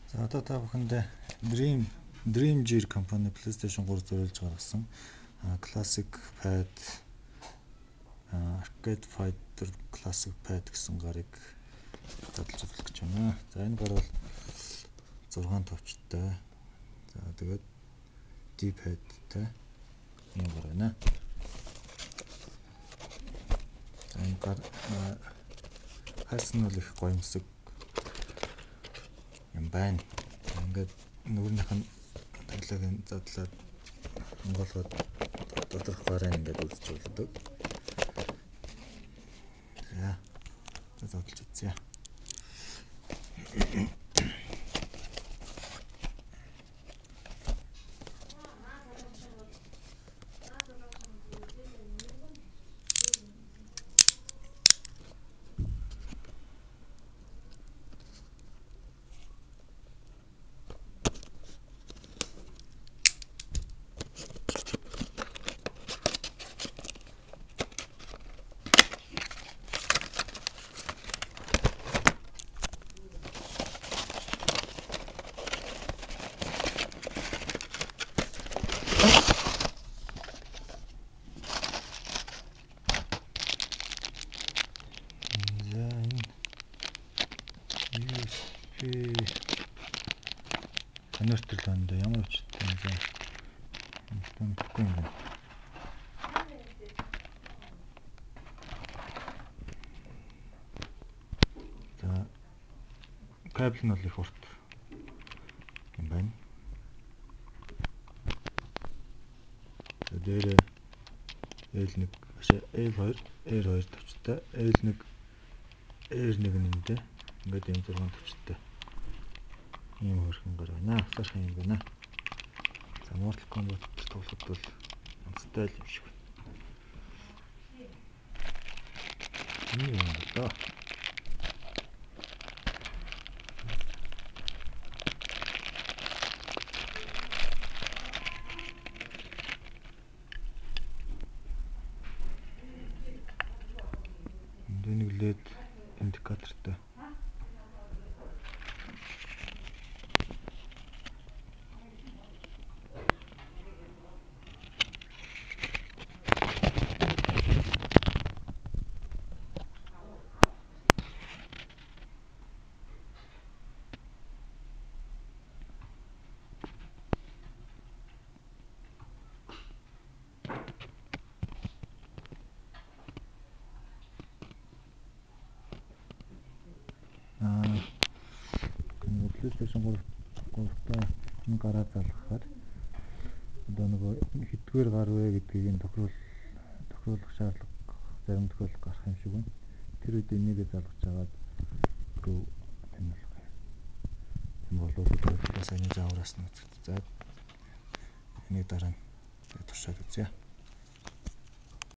За одоо та бүхэндээ Dream Gear компани PlayStation 3 зориулж гаргасан Classic Pad Arcade Fighter Classic Pad гэсэн гарыг задлж үзүүлэх гэж байна. За энэ гар бол 6 товчтой. За тэгээд D-pad-тай юм гар байна. За энэ гар хайсан бол их гоёмсог юм байна. Ингээд нүрийнх нь таглааг нь задлаад онгоолгоод доторх гараа ингээд үзэж болдог. За задлж үзье. Конвертер л байна. Ямар учиртай юм бэ? Мэдхгүй юм байна. За кабель нь бол их урт юм байна. За дээрээ L1, L2, R2 товчтой, L1, R1 нэмдэ. Ингээд юм 6 товчтой. Ийм хөрхэн гар байна. Асархан юм байна. За Mortal Kombat тоглоход бол онцтой юм шиг байна. Энэ юм даа. Энд нэг LED индикатортай. PlayStation 3-тай энэ гараа залгахаар одоо нөгөө хэдгээр гар вэ гэдгийг тохируулах шаардлага зарим тохиолдолд гарах юм шиг байна. Тэр үед энийгээ залгаж агаад руу таниулах юм. Энэ болов уу сайн жаараас нь үзэх. За энийг дараа нь туршаад үзье.